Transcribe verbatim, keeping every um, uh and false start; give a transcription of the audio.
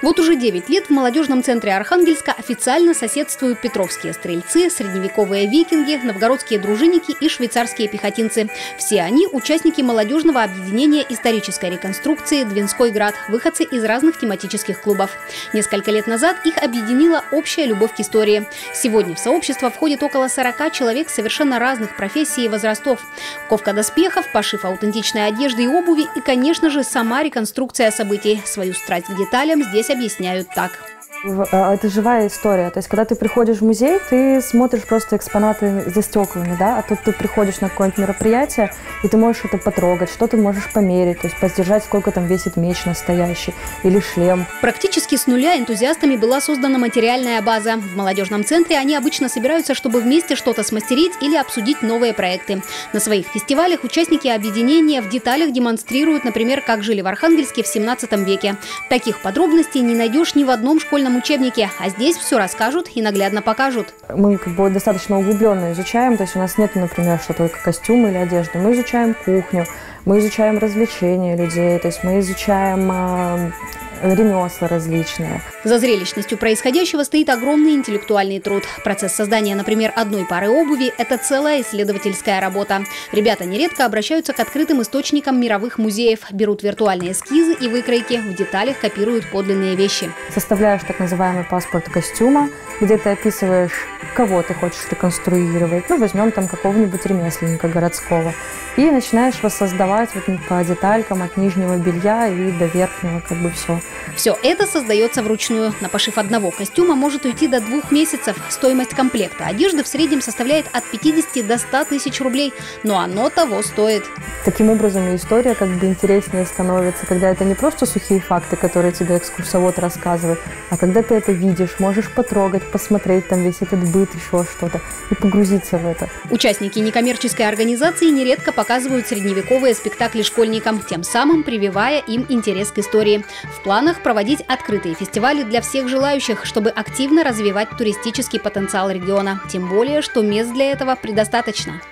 Вот уже девять лет в молодежном центре Архангельска официально соседствуют петровские стрельцы, средневековые викинги, новгородские дружинники и швейцарские пехотинцы. Все они – участники молодежного объединения исторической реконструкции «Двинской град», выходцы из разных тематических клубов. Несколько лет назад их объединила общая любовь к истории. Сегодня в сообщество входит около сорока человек совершенно разных профессий и возрастов. Ковка доспехов, пошив аутентичной одежды и обуви и, конечно же, сама реконструкция событий. Свою страсть к деталям здесь объясняют так. Это живая история. То есть, когда ты приходишь в музей, ты смотришь просто экспонаты за стеклами, да, а тут ты приходишь на какое-нибудь мероприятие, и ты можешь это потрогать, что ты можешь померить, то есть поддержать, сколько там весит меч настоящий или шлем. Практически с нуля энтузиастами была создана материальная база. В молодежном центре они обычно собираются, чтобы вместе что-то смастерить или обсудить новые проекты. На своих фестивалях участники объединения в деталях демонстрируют, например, как жили в Архангельске в семнадцатом веке. Таких подробностей не найдешь ни в одном школьном учебнике, а здесь все расскажут и наглядно покажут. Мы как бы достаточно углубленно изучаем, то есть у нас нет, например, что только костюмы или одежда. Мы изучаем кухню, мы изучаем развлечения людей, то есть мы изучаем э, ремесла различные. За зрелищностью происходящего стоит огромный интеллектуальный труд. Процесс создания, например, одной пары обуви – это целая исследовательская работа. Ребята нередко обращаются к открытым источникам мировых музеев, берут виртуальные эскизы и выкройки, в деталях копируют подлинные вещи. Составляешь так называемый паспорт костюма, где ты описываешь, кого ты хочешь реконструировать. Ну, возьмем там какого-нибудь ремесленника городского. И начинаешь воссоздавать вот по деталькам от нижнего белья и до верхнего, как бы все. Все это создается вручную. На пошив одного костюма может уйти до двух месяцев. Стоимость комплекта одежды в среднем составляет от пятидесяти до ста тысяч рублей. Но оно того стоит. Таким образом, история как бы интереснее становится, когда это не просто сухие факты, которые тебе экскурсовод рассказывает, а когда ты это видишь, можешь потрогать, посмотреть там весь этот быт, еще что-то, и погрузиться в это. Участники некоммерческой организации нередко показывают средневековые спектакли школьникам, тем самым прививая им интерес к истории. В планах проводить открытые фестивали для всех желающих, чтобы активно развивать туристический потенциал региона. Тем более, что мест для этого предостаточно.